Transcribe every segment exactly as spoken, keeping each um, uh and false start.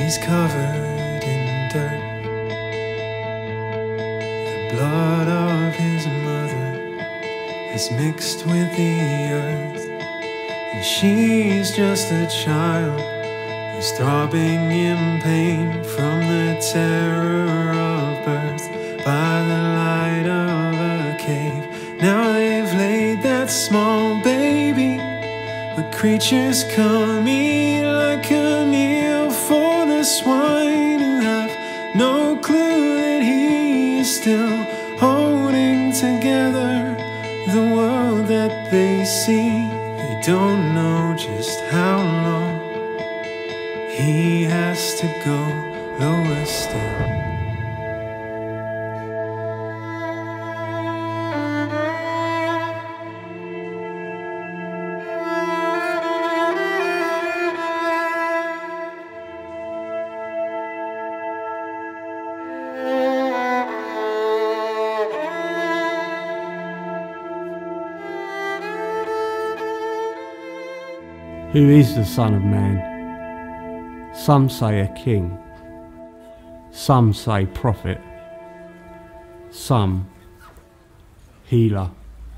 He's covered in dirt. The blood of his mother has mixed with the earth, and she's just a child who's throbbing in pain from the terror of birth by the light of a cave. Now they've laid that small baby where creatures come eat like a meal for the swine who have no clue that he is still holding together the world that they see. They don't know just how long he has to go lower still. Who is the Son of Man? Some say a king, some say prophet, some healer.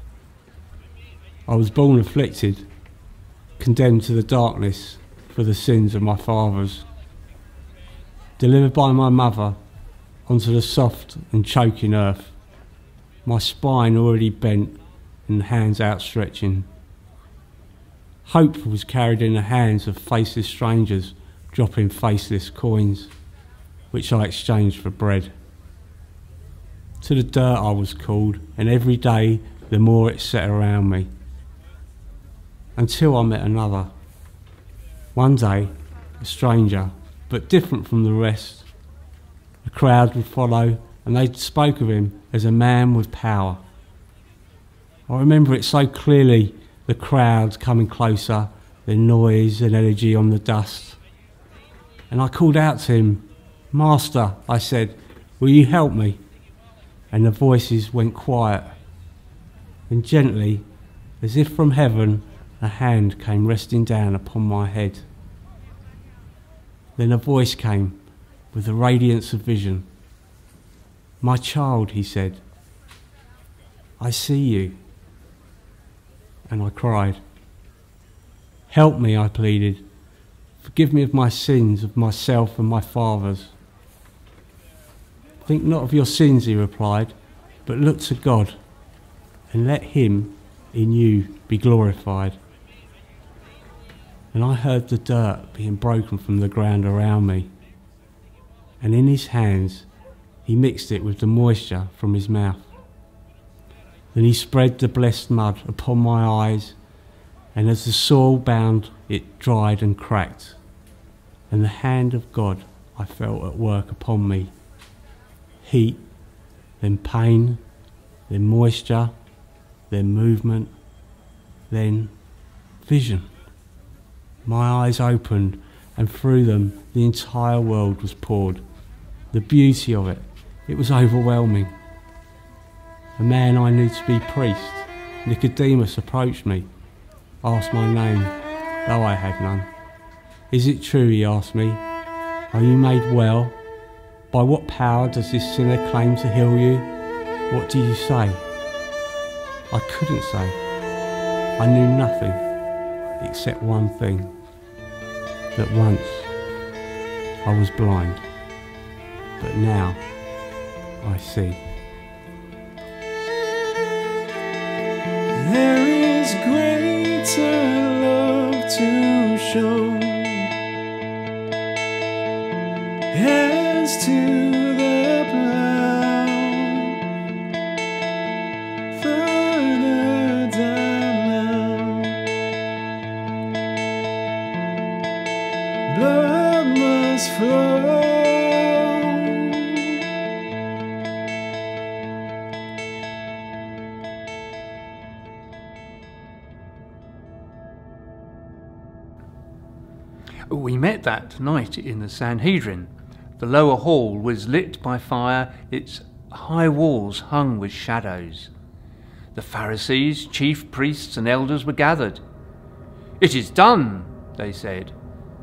I was born afflicted, condemned to the darkness for the sins of my fathers, delivered by my mother onto the soft and choking earth, my spine already bent and hands outstretching. Hope was carried in the hands of faceless strangers, dropping faceless coins, which I exchanged for bread. To the dirt I was called, and every day the more it set around me, until I met another. One day, a stranger, but different from the rest. The crowd would follow, and they spoke of him as a man with power. I remember it so clearly, the crowds coming closer, the noise and energy on the dust. And I called out to him, "Master," I said, "will you help me?" And the voices went quiet. And gently, as if from heaven, a hand came resting down upon my head. Then a voice came with the radiance of vision. "My child," he said, "I see you." And I cried. "Help me," I pleaded. "Forgive me of my sins, of myself and my fathers." "Think not of your sins," he replied, "but look to God, and let him in you be glorified." And I heard the dirt being broken from the ground around me, and in his hands he mixed it with the moisture from his mouth. Then he spread the blessed mud upon my eyes, and as the soil bound, it dried and cracked. And the hand of God I felt at work upon me. Heat, then pain, then moisture, then movement, then vision. My eyes opened, and through them the entire world was poured. The beauty of it, it was overwhelming. A man I knew to be priest, Nicodemus, approached me, asked my name, though I had none. "Is it true," he asked me, "are you made well? By what power does this sinner claim to heal you? What do you say?" I couldn't say. I knew nothing except one thing, that once I was blind, but now I see. There is greater love to show as to the plow further down. Blood must flow. We met that night in the Sanhedrin. The lower hall was lit by fire, its high walls hung with shadows. The Pharisees, chief priests and elders were gathered. "It is done," they said.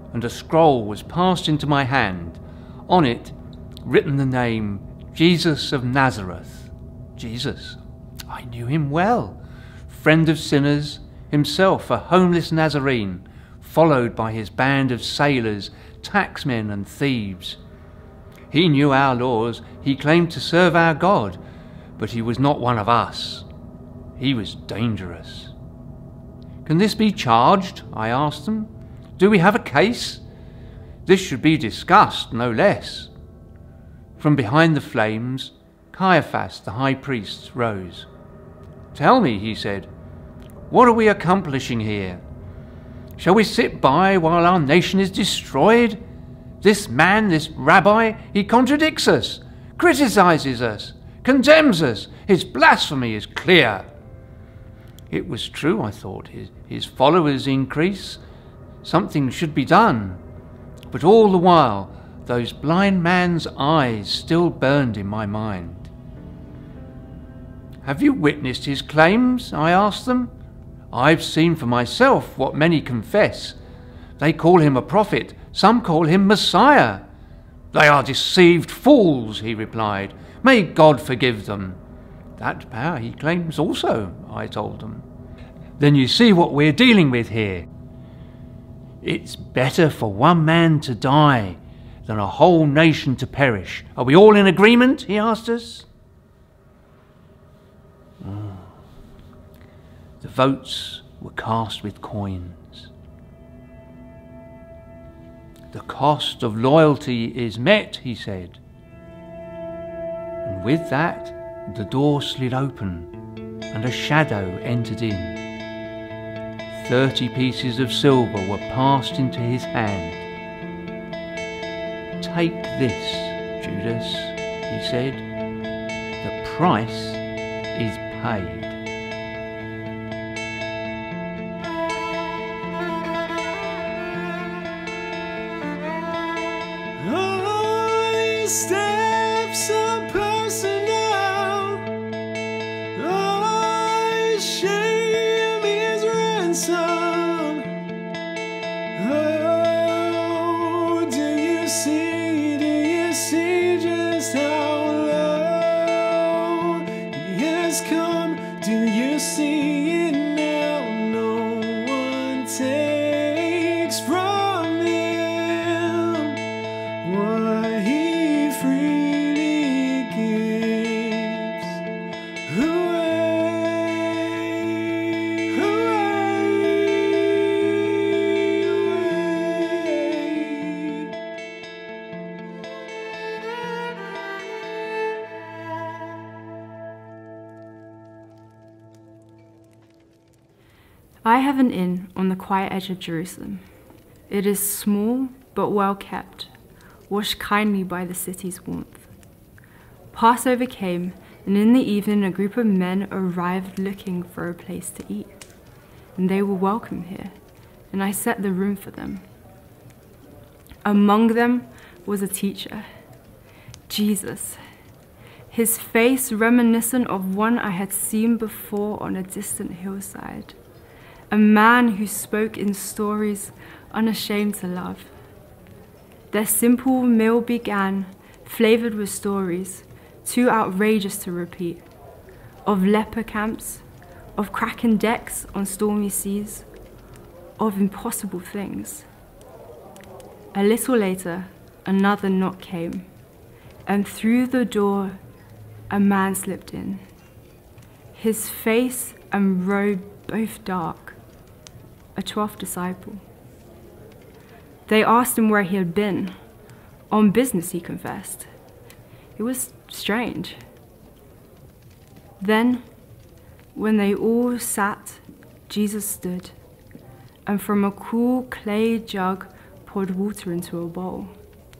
and a scroll was passed into my hand. On it, written the name Jesus of Nazareth. Jesus, I knew him well. Friend of sinners, himself a homeless Nazarene, followed by his band of sailors, taxmen and thieves. He knew our laws, he claimed to serve our God, but he was not one of us. He was dangerous. Can this be charged? I asked them. Do we have a case? This should be discussed, no less. From behind the flames, Caiaphas, the high priest, rose. Tell me, he said, what are we accomplishing here? Shall we sit by while our nation is destroyed? This man, this rabbi, he contradicts us, criticizes us, condemns us. His blasphemy is clear. It was true, I thought. His, his followers increase. Something should be done. But all the while, those blind man's eyes still burned in my mind. Have you witnessed his claims? I asked them. I've seen for myself what many confess. They call him a prophet. Some call him Messiah. They are deceived fools, he replied. May God forgive them. That power he claims also, I told them. Then you see what we're dealing with here. It's better for one man to die than a whole nation to perish. Are we all in agreement? He asked us. Oh. The votes were cast with coins. The cost of loyalty is met, he said. And with that, the door slid open and a shadow entered in. Thirty pieces of silver were passed into his hand. Take this, Judas, he said. The price is paid. All these steps are personal. All his shame is ransom. Oh, do you see, do you see just how low he has come? Do you see it now? No one takes from him what he freely gives away, away, away. I have an inn on the quiet edge of Jerusalem. It is small but well kept, washed kindly by the city's warmth. Passover came, and in the evening a group of men arrived looking for a place to eat. And they were welcome here, and I set the room for them. Among them was a teacher, Jesus, his face reminiscent of one I had seen before on a distant hillside. A man who spoke in stories unashamed to love. Their simple meal began, flavored with stories, too outrageous to repeat, of leper camps, of cracking decks on stormy seas, of impossible things. A little later, another knock came, and through the door, a man slipped in, his face and robe both dark, a twelfth disciple. They asked him where he had been. On business, he confessed. It was strange. Then, when they all sat, Jesus stood, and from a cool clay jug poured water into a bowl.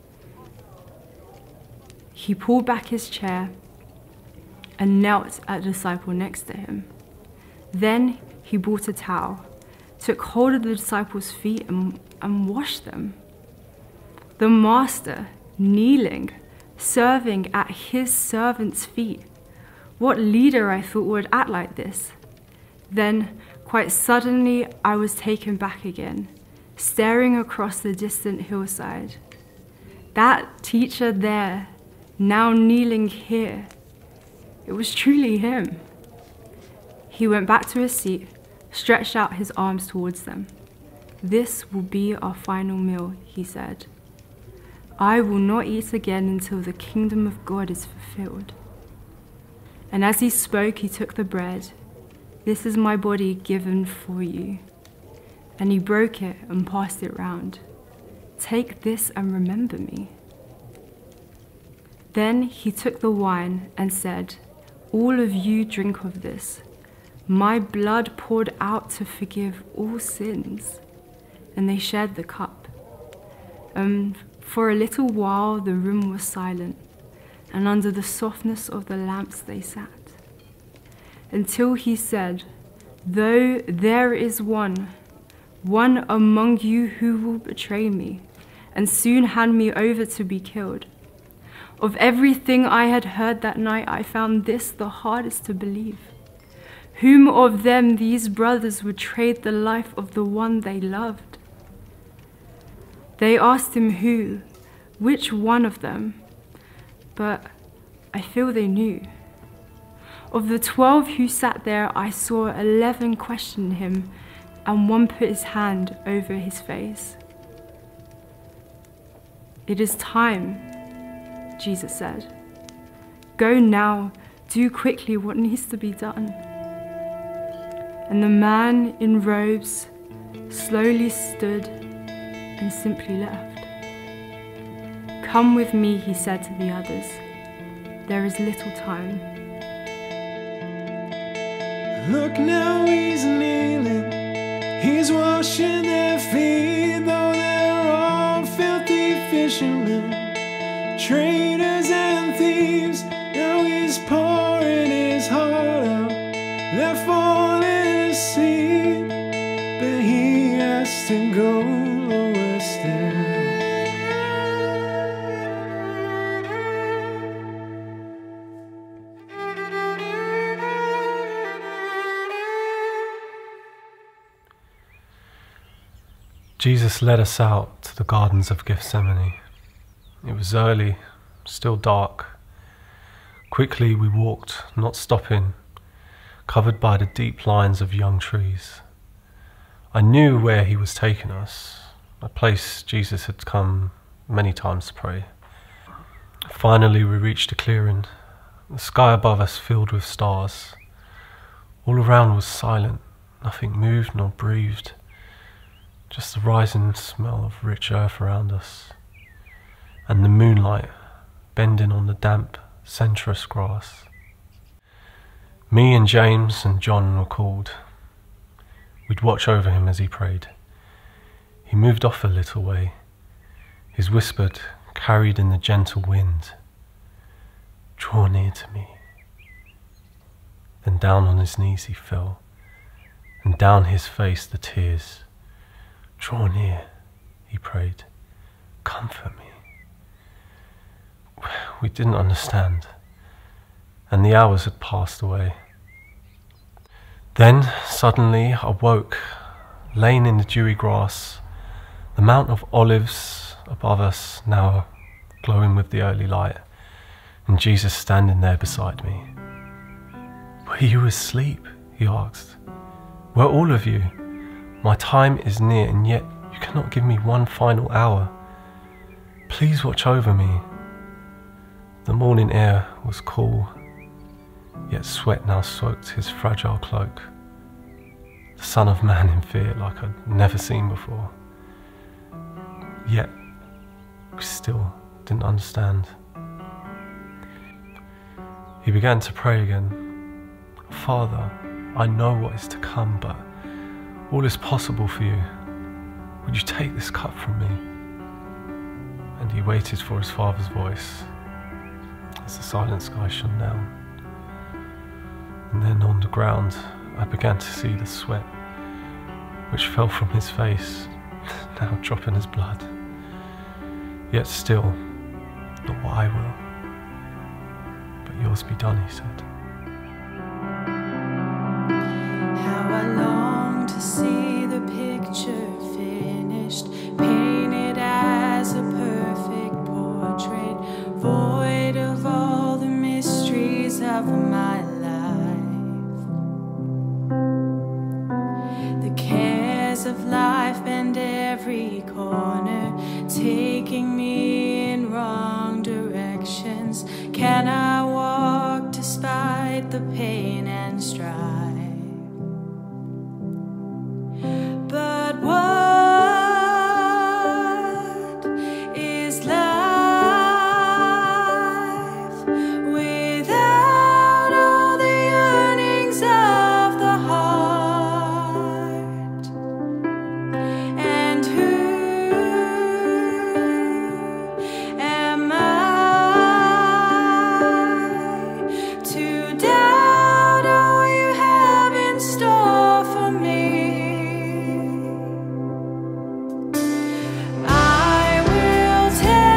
He pulled back his chair and knelt at the disciple next to him. Then he brought a towel, took hold of the disciples' feet and, and washed them. The master, kneeling, serving at his servants' feet. What leader, I thought, would act like this? Then, quite suddenly, I was taken back again, staring across the distant hillside. That teacher there, now kneeling here, it was truly him. He went back to his seat, stretched out his arms towards them. "This will be our final meal," he said. "I will not eat again until the kingdom of God is fulfilled." And as he spoke, he took the bread. "This is my body given for you." And he broke it and passed it round. "Take this and remember me." Then he took the wine and said, "All of you drink of this, my blood poured out to forgive all sins." And they shared the cup. And for a little while the room was silent, and under the softness of the lamps they sat, until he said, "Though there is one, one among you who will betray me, and soon hand me over to be killed. Of everything I had heard that night, I found this the hardest to believe. Whom of them these brothers would trade the life of the one they loved?" They asked him who, which one of them, but I feel they knew. Of the twelve who sat there, I saw eleven question him, and one put his hand over his face. "It is time," Jesus said. "Go now, do quickly what needs to be done." And the man in robes slowly stood and simply left. "Come with me," he said to the others. "There is little time." Look now, he's kneeling, he's washing their feet, though they're all filthy fishermen, traitors and thieves. Now he's pouring his heart out, they're falling asleep, but he has to go lower still. Jesus led us out to the gardens of Gethsemane. It was early, still dark. Quickly we walked, not stopping, covered by the deep lines of young trees. I knew where he was taking us, a place Jesus had come many times to pray. Finally we reached a clearing, the sky above us filled with stars. All around was silent, nothing moved nor breathed. Just the rising smell of rich earth around us, and the moonlight bending on the damp, sensuous grass. Me and James and John were called. We'd watch over him as he prayed. He moved off a little way, his whispered carried in the gentle wind. "Draw near to me." Then down on his knees he fell, and down his face the tears. "Draw near," he prayed. "Comfort me." We didn't understand, and the hours had passed away. Then, suddenly, I woke, laying in the dewy grass, the Mount of Olives above us now glowing with the early light, and Jesus standing there beside me. "Were you asleep?" he asked. "Were all of you? My time is near, and yet you cannot give me one final hour. Please watch over me." The morning air was cool, yet sweat now soaked his fragile cloak. The Son of Man in fear like I'd never seen before. Yet we still didn't understand. He began to pray again. "Father, I know what is to come, but all is possible for you. Would you take this cup from me?" And he waited for his Father's voice as the silent sky shone down. And then on the ground I began to see the sweat which fell from his face, now dropping as blood. Yet still, not what I will, but yours be done, he said. How I long to see the picture finished. finished, painted as a perfect portrait, void of all the mysteries of my life. The cares of life bend every corner, taking me in wrong directions. Can I walk despite the pain and strife? But what is life without all the yearnings of the heart? And who am I to doubt all you have in store for me? I will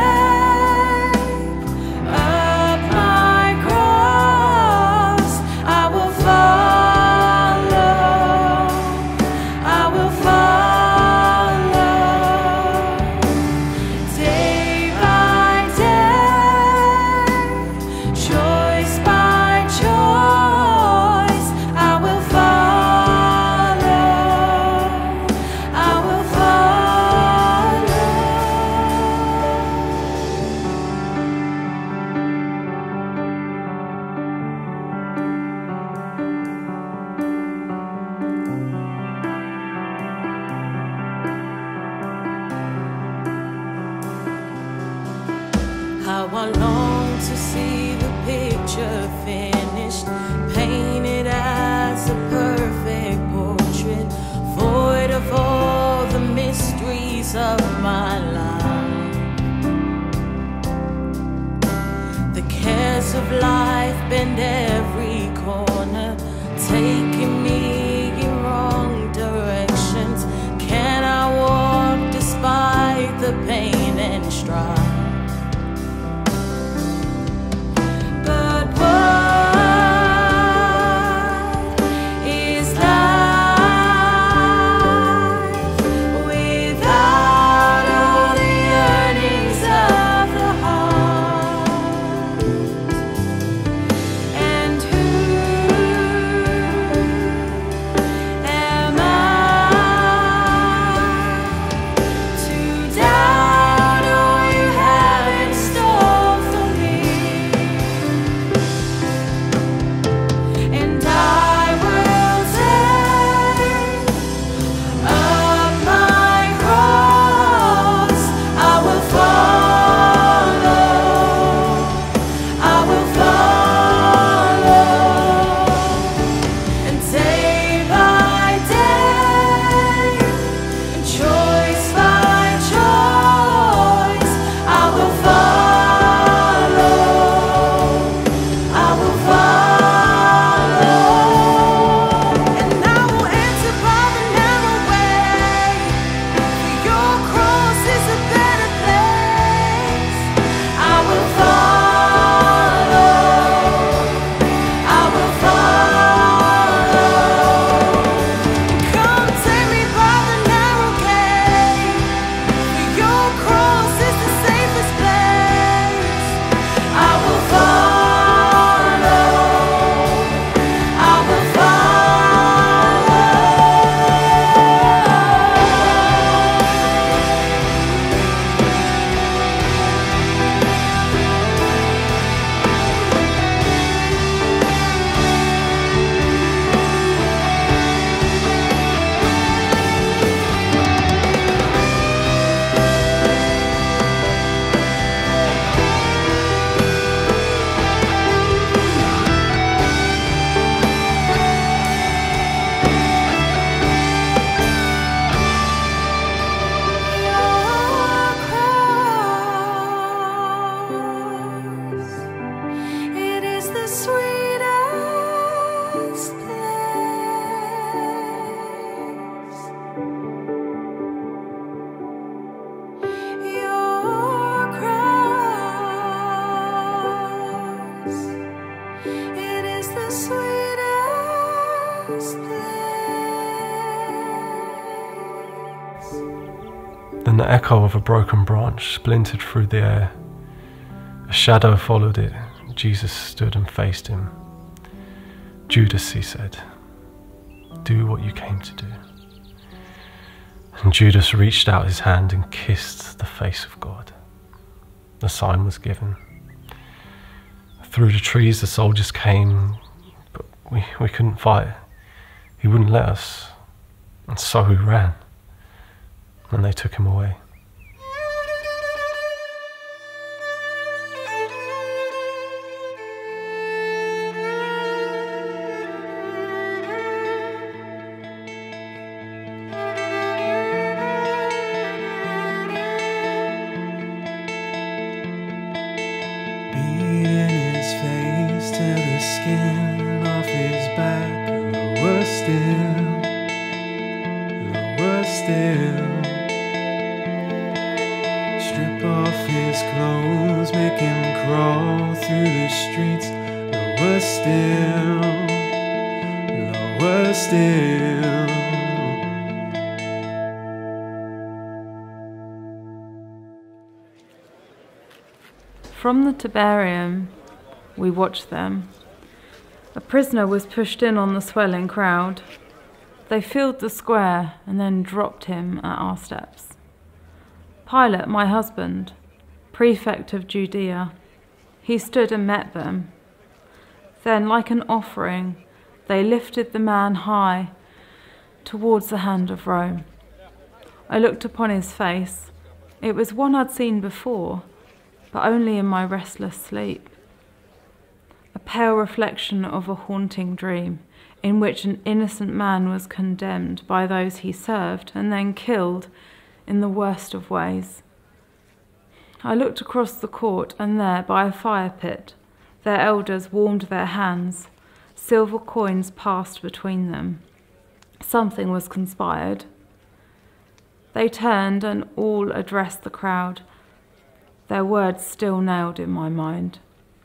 take up my cross. I will follow. I will follow. Day by day, choice by choice, I will follow. I will follow. How I long to see the picture finished, painted as a perfect portrait, void of all the mysteries of my life. The cares of life bend every corner, taking me in wrong directions. Can I walk despite the pain and strife? But what is life without all the yearnings of the heart? And who am I to doubt all you have in store for me? And I will take up my cross. I will follow. I will follow. And day by day, and choice by choice, I will follow. I will follow. And I will enter by the narrow way, for your cross is a better place. I will follow. I will follow. Come take me by the narrow gate, for your cross is the safest place. I will follow. I will follow. Your cross, it is the sweetest place. Your cross, it is the sweetest place. Then the echo of a broken branch splintered through the air. A shadow followed it. Jesus stood and faced him. "Judas," he said, "do what you came to do." And Judas reached out his hand and kissed the face of God. The sign was given. Through the trees the soldiers came, but we, we couldn't fight. He wouldn't let us. And so we ran. And they took him away. Skin off his back, lower still, lower still. Strip off his clothes, make him crawl through the streets, lower still, lower still. From the Tiberium, we watched them. A prisoner was pushed in on the swelling crowd. They filled the square and then dropped him at our steps. Pilate, my husband, prefect of Judea, he stood and met them. Then, like an offering, they lifted the man high towards the hand of Rome. I looked upon his face. It was one I'd seen before, but only in my restless sleep. A pale reflection of a haunting dream in which an innocent man was condemned by those he served and then killed in the worst of ways. I looked across the court, and there, by a fire pit, their elders warmed their hands. Silver coins passed between them. Something was conspired. They turned and all addressed the crowd, their words still nailed in my mind.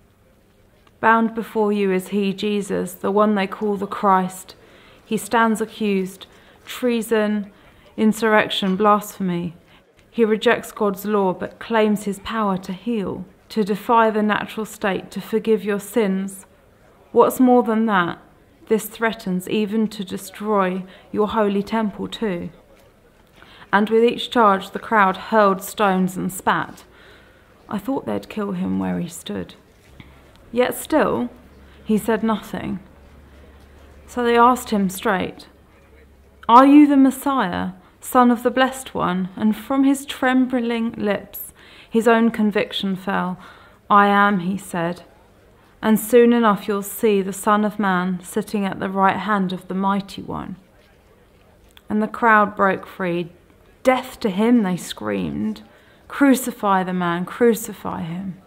"Bound before you is he, Jesus, the one they call the Christ. He stands accused, treason, insurrection, blasphemy. He rejects God's law but claims his power to heal, to defy the natural state, to forgive your sins. What's more than that, this threatens even to destroy your holy temple too." And with each charge the crowd hurled stones and spat. I thought they'd kill him where he stood. Yet still, he said nothing. So they asked him straight, "Are you the Messiah, Son of the Blessed One?" And from his trembling lips, his own conviction fell. "I am," he said. "And soon enough you'll see the Son of Man sitting at the right hand of the Mighty One." And the crowd broke free. "Death to him," they screamed. "Crucify the man, crucify him."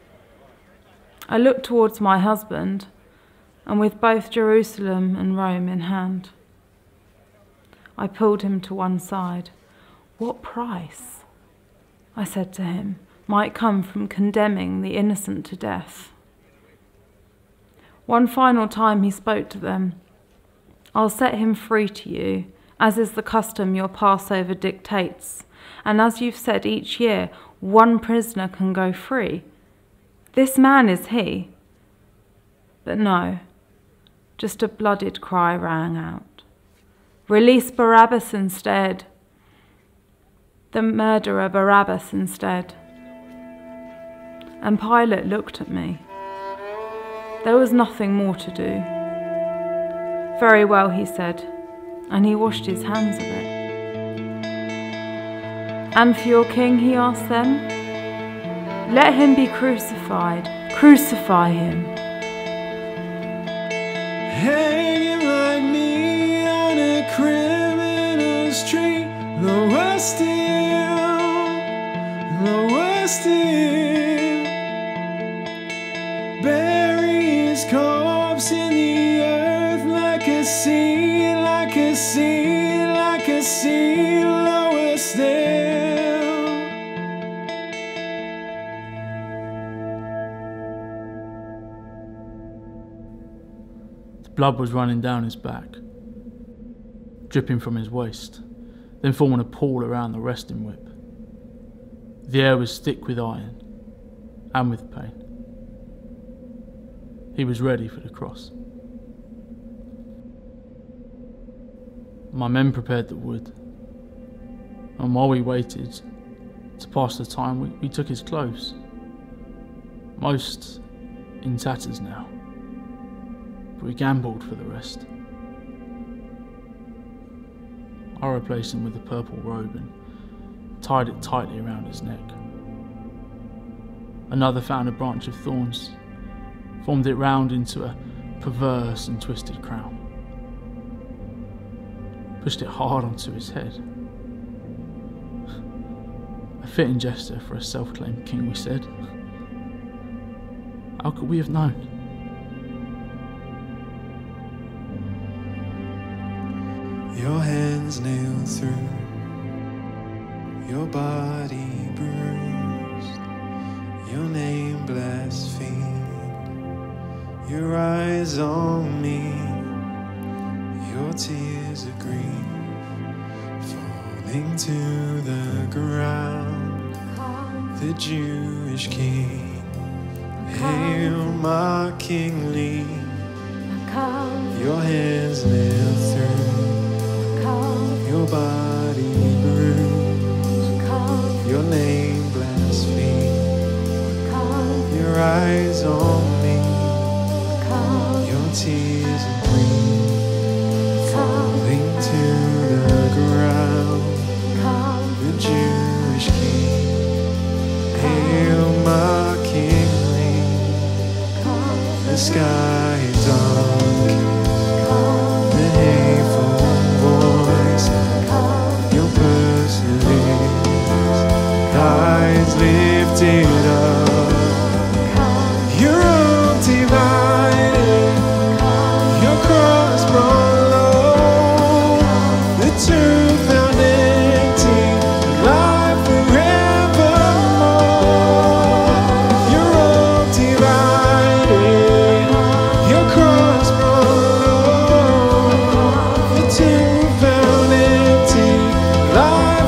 I looked towards my husband, and with both Jerusalem and Rome in hand, I pulled him to one side. "What price," I said to him, "might come from condemning the innocent to death?" One final time he spoke to them. "I'll set him free to you, as is the custom your Passover dictates. And as you've said, each year one prisoner can go free. This man is he." But no, just a blooded cry rang out. "Release Barabbas instead." The murderer Barabbas instead. And Pilate looked at me. There was nothing more to do. "Very well," he said, and he washed his hands of it. "And for your king," he asked them, "let him be crucified. Crucify him." Hanging like me on a criminal's tree, lower still, lower still. Bury his corpse in the earth like a seed, like a seed, like a seed, lower still. Blood was running down his back, dripping from his waist, then forming a pool around the resting whip. The air was thick with iron and with pain. He was ready for the cross. My men prepared the wood, and while we waited to pass the time, we, we took his clothes, most in tatters now, but we gambled for the rest. I replaced him with a purple robe and tied it tightly around his neck. Another found a branch of thorns, formed it round into a perverse and twisted crown, pushed it hard onto his head. A fitting gesture for a self-claimed king, we said. How could we have known? Your hands nailed through, your body bruised, your name blasphemed, your eyes on me, your tears of grief falling to the ground. The Jewish king, hail my kingly, your hands nailed through, your body bruised, your name blasphemed, your eyes on me, your tears of grief falling to the ground. The Jewish king, hail my kingly, the sky dark, the hateful voice, your persevere, eyes lifted up, your own divided, your cross brought low, the tomb found empty, life forevermore. Your own divided, your cross brought low, the tomb found empty, life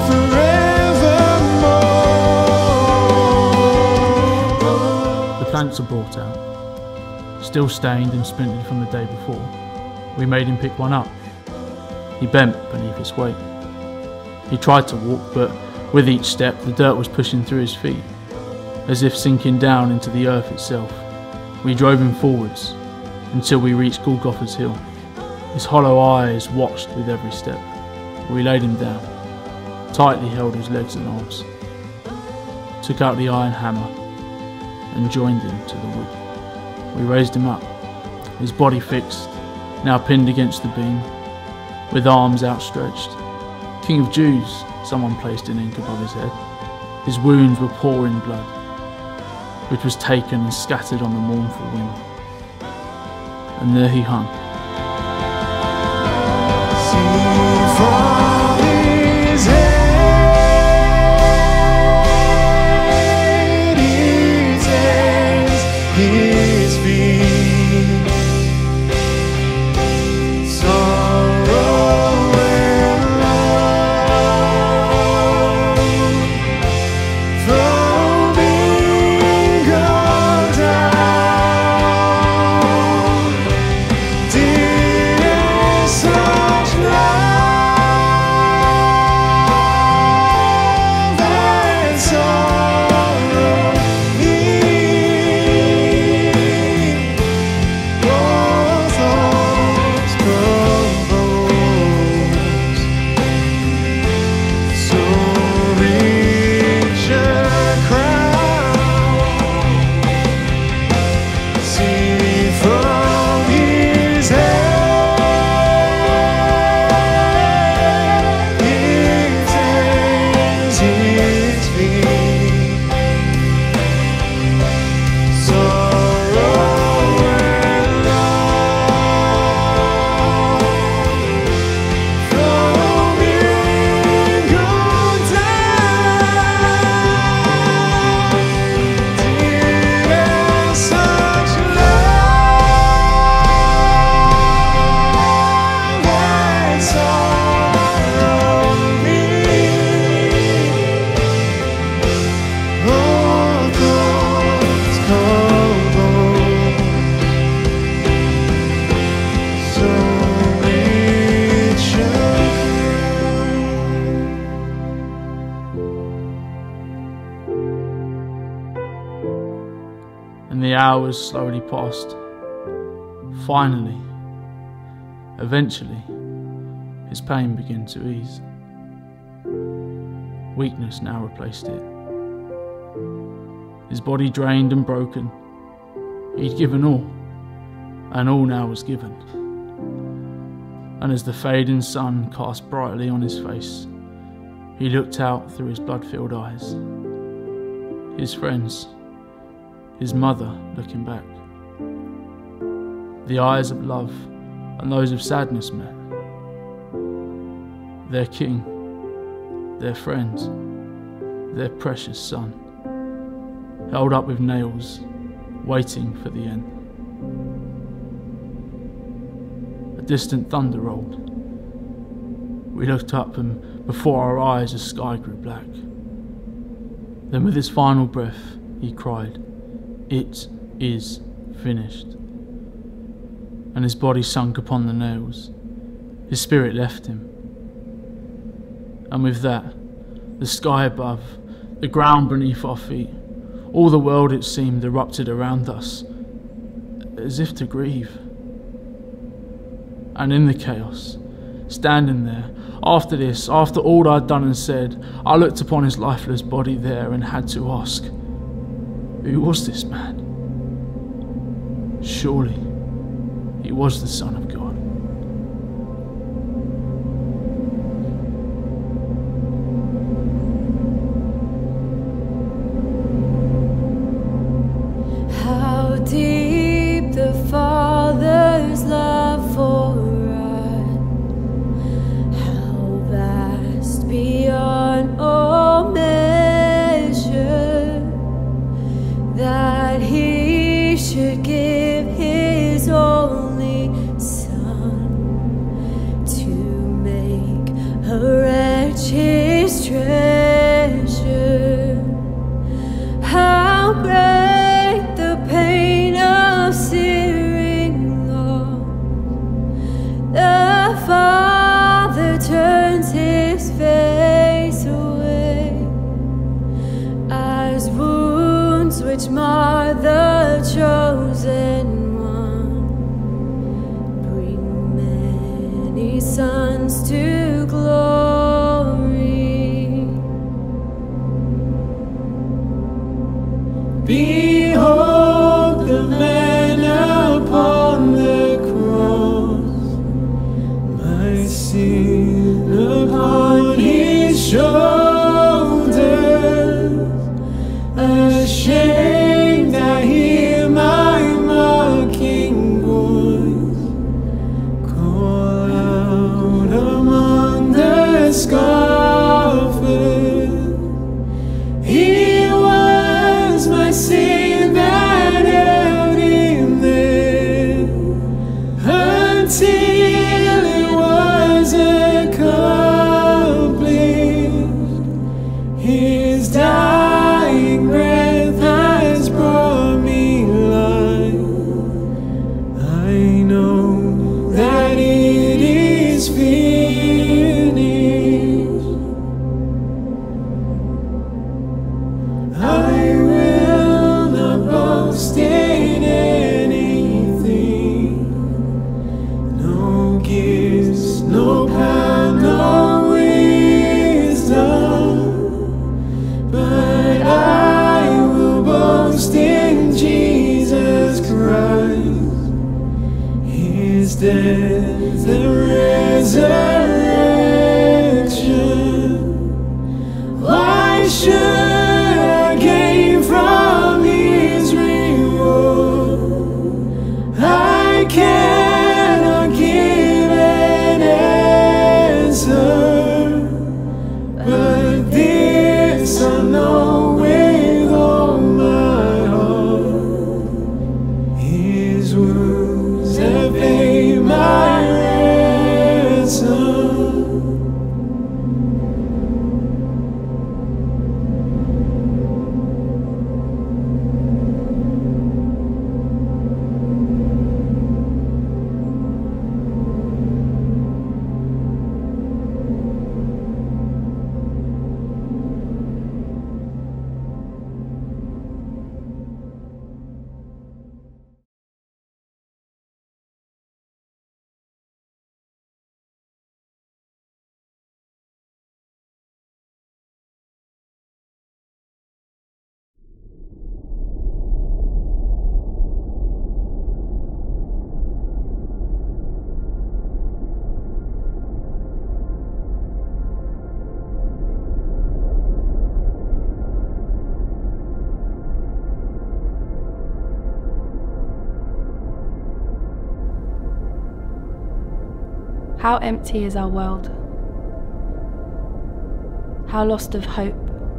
forevermore. The planks were brought out, still stained and splintered from the day before. We made him pick one up. He bent beneath its weight. He tried to walk, but with each step the dirt was pushing through his feet, as if sinking down into the earth itself. We drove him forwards until we reached Golgotha's hill. His hollow eyes watched with every step. We laid him down, tightly held his legs and arms, took out the iron hammer and joined him to the wood. We raised him up, his body fixed, now pinned against the beam, with arms outstretched. King of Jews, someone placed in ink above his head. His wounds were pouring blood, which was taken and scattered on the mournful wind. And there he hung. See from his head, his hands, his feet, sorrow and love, foaming gone down. Did such love hours slowly passed. Finally, eventually, his pain began to ease. Weakness now replaced it. His body drained and broken. He'd given all, and all now was given. And as the fading sun cast brightly on his face, he looked out through his blood-filled eyes. His friends, his mother looking back. The eyes of love and those of sadness met. Their king, their friend, their precious son, held up with nails, waiting for the end. A distant thunder rolled. We looked up, and before our eyes the sky grew black. Then with his final breath he cried, "It is finished." And his body sunk upon the nails. His spirit left him. And with that, the sky above, the ground beneath our feet, all the world, it seemed, erupted around us, as if to grieve. And in the chaos, standing there, after this, after all I'd done and said, I looked upon his lifeless body there and had to ask, who was this man? Surely he was the Son of God. How deep the Father's love for us, how vast beyond all measure, that he should give his only Son to make a wretch his treasure. How great the pain of searing loss, the Father turns his face away, as wounds which mar the chosen one bring many sons to glory. Behold the man upon the cross, my sin upon his shoulders. Ashamed I hear my mocking voice call out among the scoffers. He was my sin that held him there until it was accomplished. His dying breath has brought me life. I know that it is finished. I will not boast in anything, no gifts, no power, no wisdom, but I will boast in Jesus Christ, his death and resurrection. Why should I gain from his reward? I cannot give an answer, but this I know with all my heart, his wounds have paid my ransom. How empty is our world? How lost of hope?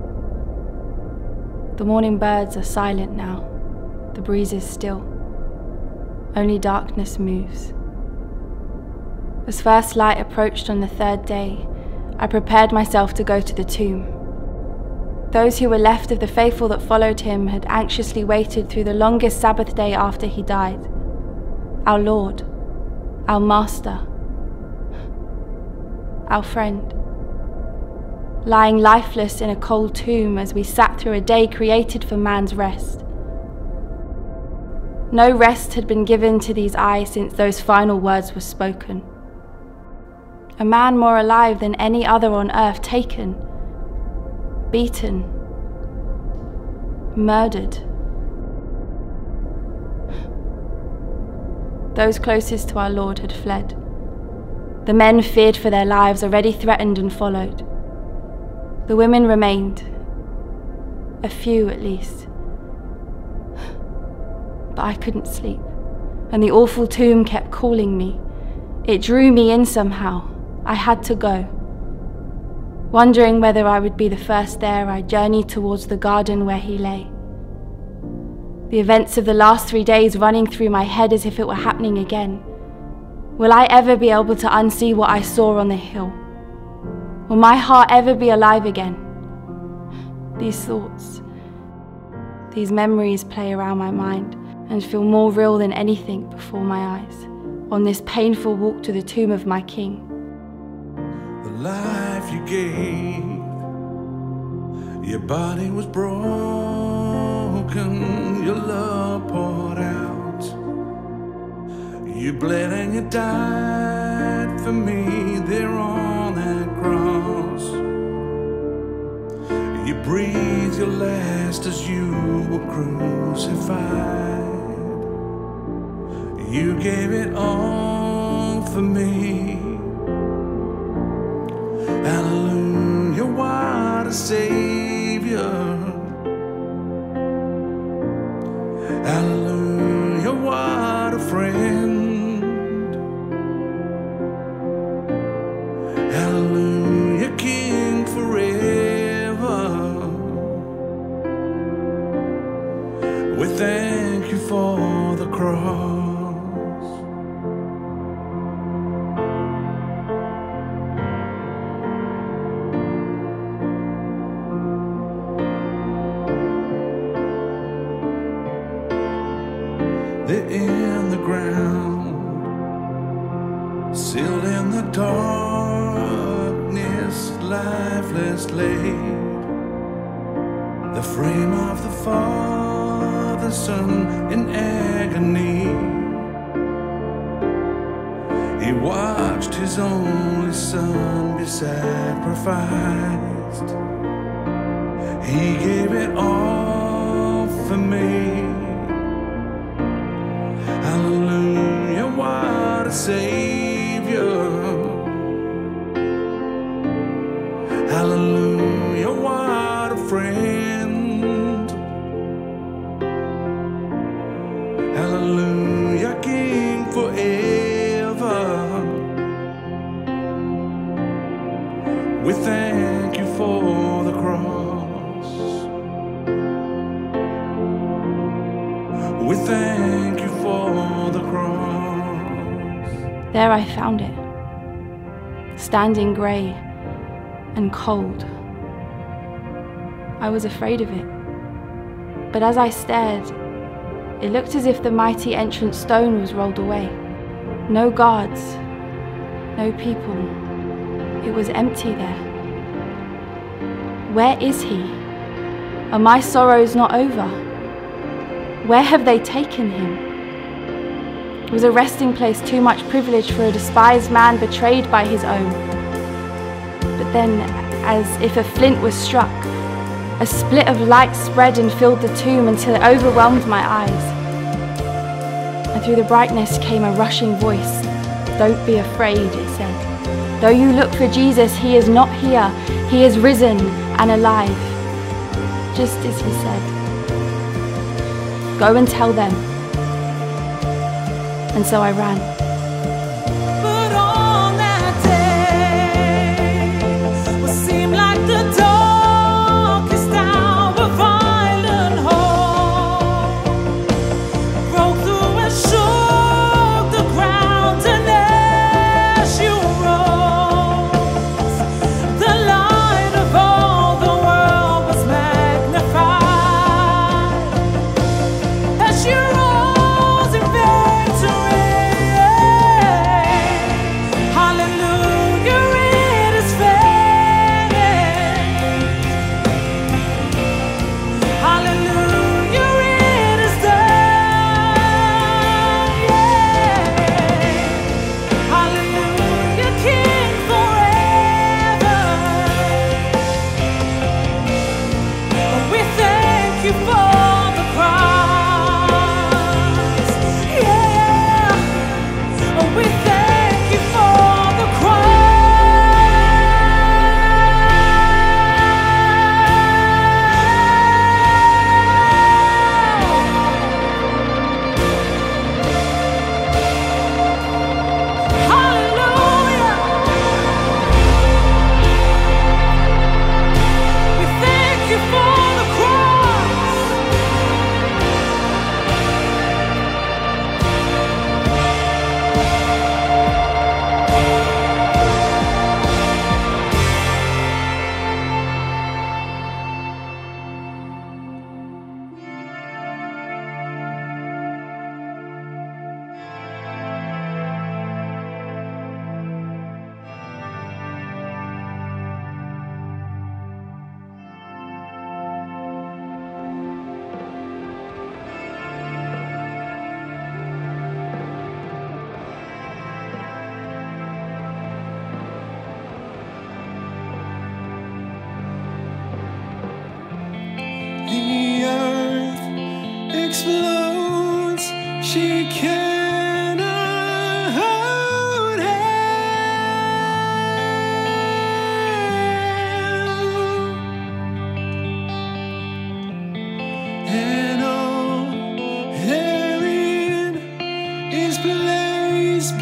The morning birds are silent now, the breeze is still, only darkness moves. As first light approached on the third day, I prepared myself to go to the tomb. Those who were left of the faithful that followed him had anxiously waited through the longest Sabbath day after he died. Our Lord, our Master, our friend, lying lifeless in a cold tomb as we sat through a day created for man's rest. No rest had been given to these eyes since those final words were spoken. A man more alive than any other on earth taken, beaten, murdered. Those closest to our Lord had fled. The men feared for their lives, already threatened and followed. The women remained, a few at least. But I couldn't sleep, and the awful tomb kept calling me. It drew me in somehow. I had to go. Wondering whether I would be the first there, I journeyed towards the garden where he lay. The events of the last three days running through my head as if it were happening again. Will I ever be able to unsee what I saw on the hill? Will my heart ever be alive again? These thoughts, these memories play around my mind and feel more real than anything before my eyes on this painful walk to the tomb of my King. The life you gave, your body was broken, your love poured out. You bled and you died for me there on that cross. You breathed your last as you were crucified. You gave it all for me. Hallelujah, what a Savior. Hallelujah, what a friend. Hallelujah, King forever. We thank you for the cross. They're in the ground, sealed in the darkness, lifeless laid. The frame of the Father, Son in agony. He watched his only Son be sacrificed. He gave it all for me. Hallelujah, what a Savior. Hallelujah, what a friend. Hallelujah, King forever. We thank you for the cross. We thank you for the cross. There I found it, standing grey and cold. I was afraid of it, but as I stared, it looked as if the mighty entrance stone was rolled away. No guards, no people. It was empty there. Where is he? Are my sorrows not over? Where have they taken him? It was a resting place too much privilege for a despised man betrayed by his own. But then, as if a flint was struck, a split of light spread and filled the tomb until it overwhelmed my eyes. And through the brightness came a rushing voice. "Don't be afraid," it said. "Though you look for Jesus, he is not here. He is risen and alive." Just as he said. "Go and tell them." And so I ran. But on that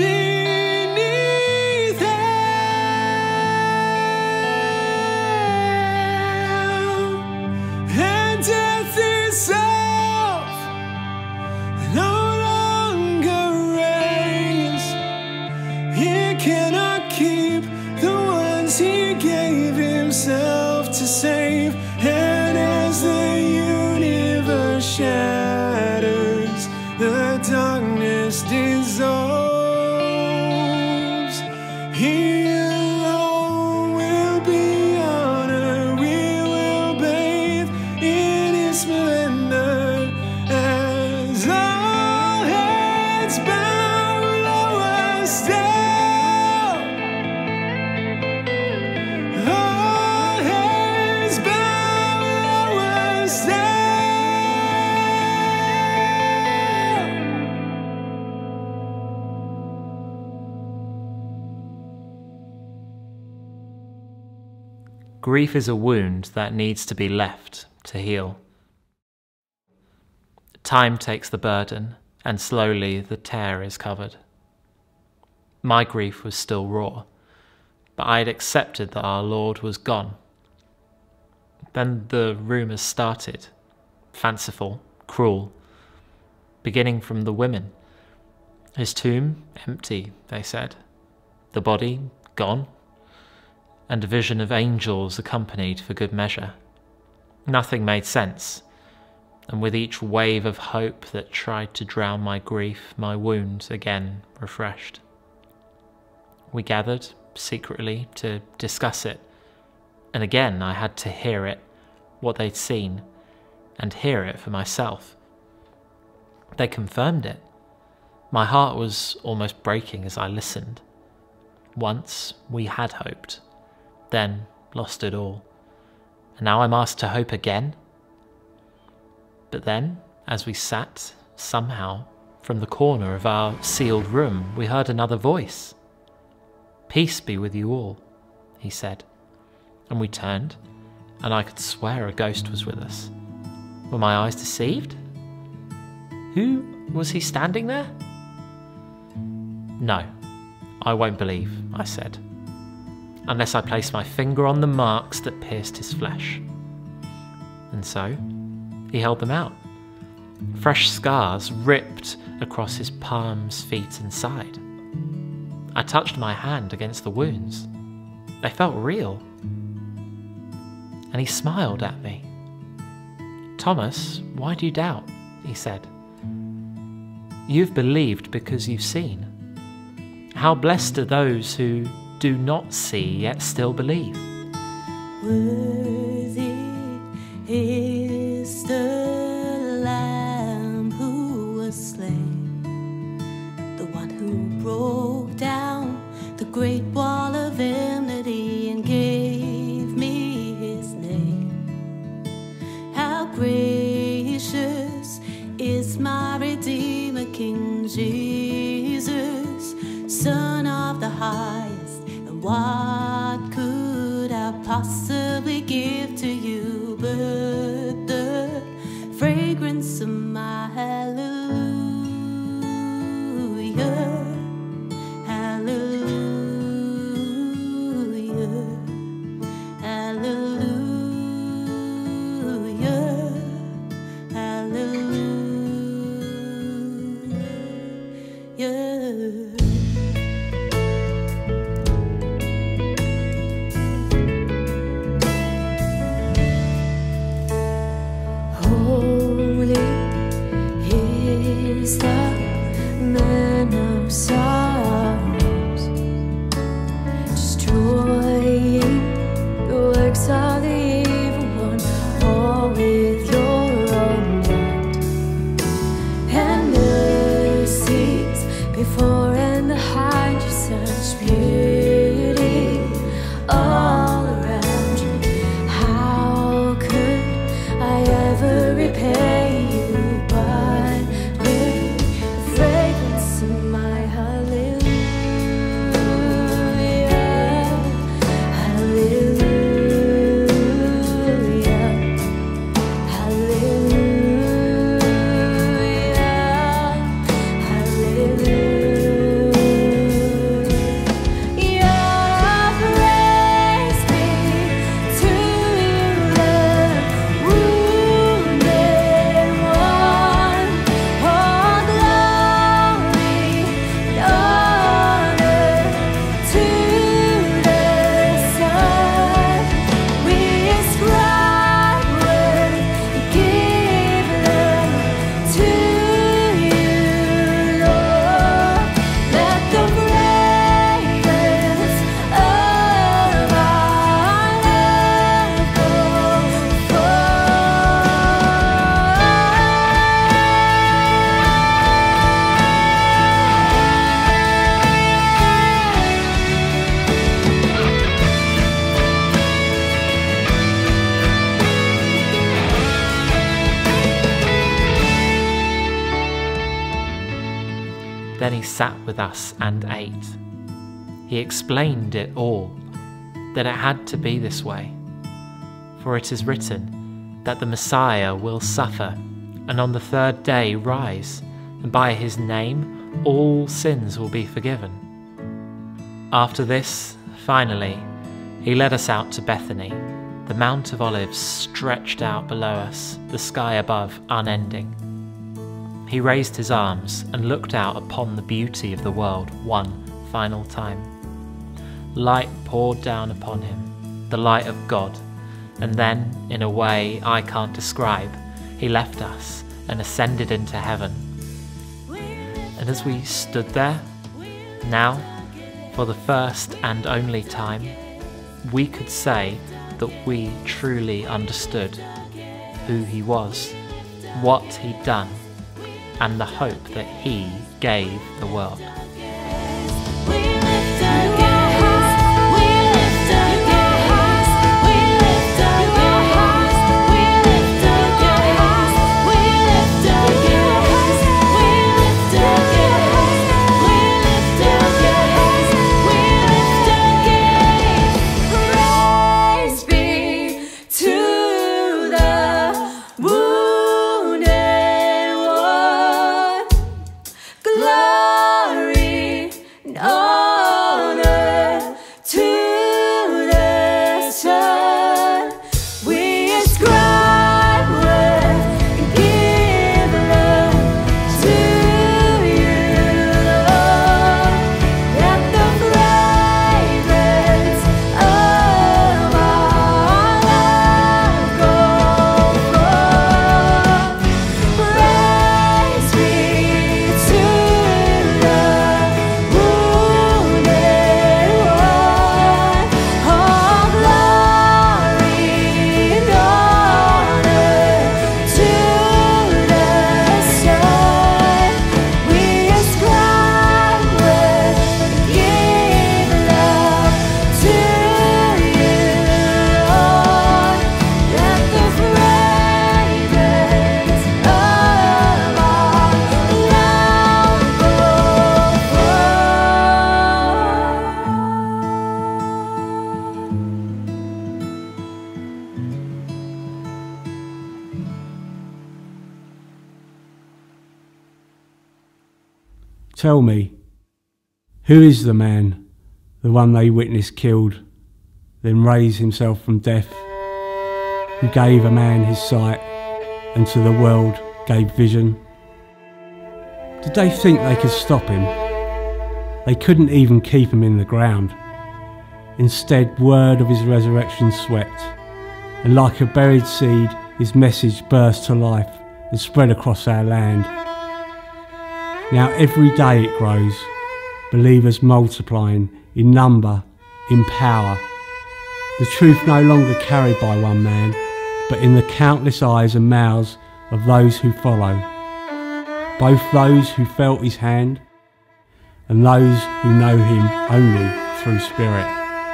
beneath hell, and death itself no longer reigns. He cannot keep the ones he gave himself to save. And as the universe shatters, the darkness dissolves. He alone will be honored. We will bathe in his splendor as all heads bow low us down. All heads bow low us down. Grief is a wound that needs to be left to heal. Time takes the burden, and slowly the tear is covered. My grief was still raw, but I had accepted that our Lord was gone. Then the rumours started, fanciful, cruel, beginning from the women. His tomb empty, they said, the body gone, and a vision of angels accompanied for good measure. Nothing made sense, and with each wave of hope that tried to drown my grief, my wound again refreshed. We gathered secretly to discuss it, and again I had to hear it, what they'd seen, and hear it for myself. They confirmed it. My heart was almost breaking as I listened. Once we had hoped, then lost it all, and now I'm asked to hope again? But then, as we sat, somehow, from the corner of our sealed room, we heard another voice. "Peace be with you all," he said, and we turned, and I could swear a ghost was with us. Were my eyes deceived? Who was he standing there? "No, I won't believe," I said, "unless I place my finger on the marks that pierced his flesh." And so, he held them out. Fresh scars ripped across his palms, feet, and side. I touched my hand against the wounds. They felt real. And he smiled at me. "Thomas, why do you doubt?" he said. "You've believed because you've seen. How blessed are those who do not see yet still believe." Worthy is the Lamb who was slain, the one who broke down the great wall of enmity and gave me his name. How gracious is my Redeemer, King Jesus, Son of the highest, and what could I possibly give to you but the fragrance of my hallelujah, hallelujah, hallelujah, hallelujah. Holy is the man of sorrows, destroying the works of the evil one, all with your own blood. And mercies before and behind you, such beauty all around you. How could I ever repay you but with the fragrance of my hallelujah, hallelujah, hallelujah, hallelujah. sat with us and ate. He explained it all, that it had to be this way. For it is written that the Messiah will suffer, and on the third day rise, and by his name all sins will be forgiven. After this, finally, he led us out to Bethany. The Mount of Olives stretched out below us, the sky above unending. He raised his arms and looked out upon the beauty of the world one final time. Light poured down upon him, the light of God, and then, in a way I can't describe, he left us and ascended into heaven. And as we stood there, now, for the first and only time, we could say that we truly understood who he was, what he'd done, and the hope that he gave the world. Tell me, who is the man, the one they witnessed killed, then raised himself from death, who gave a man his sight and to the world gave vision? Did they think they could stop him? They couldn't even keep him in the ground. Instead, word of his resurrection swept, and like a buried seed, his message burst to life and spread across our land. Now every day it grows, believers multiplying in number, in power. The truth no longer carried by one man, but in the countless eyes and mouths of those who follow, both those who felt his hand and those who know him only through spirit.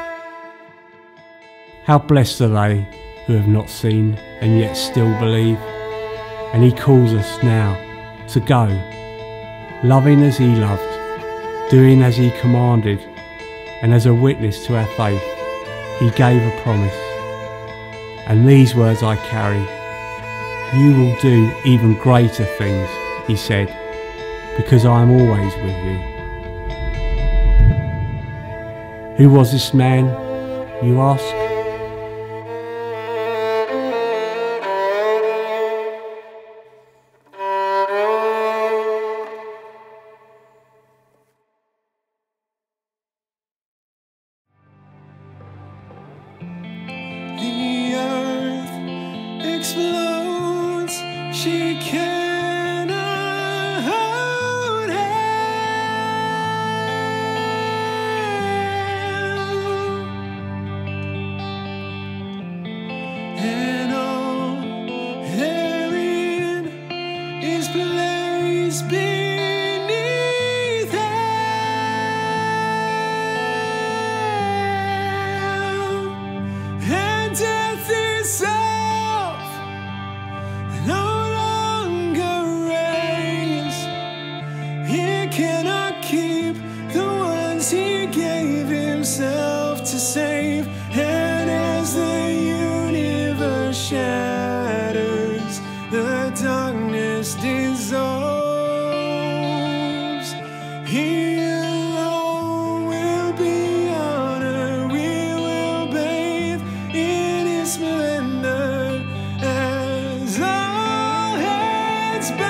How blessed are they who have not seen and yet still believe. And he calls us now to go, loving as he loved, doing as he commanded, and as a witness to our faith, he gave a promise. And these words I carry, you will do even greater things, he said, because I am always with you. Who was this man, you ask? The earth explodes, she cannot hold him. ones he gave himself to save. And as the universe shatters, the darkness dissolves. He alone will be honored. We will bathe in his splendor as all heads bow.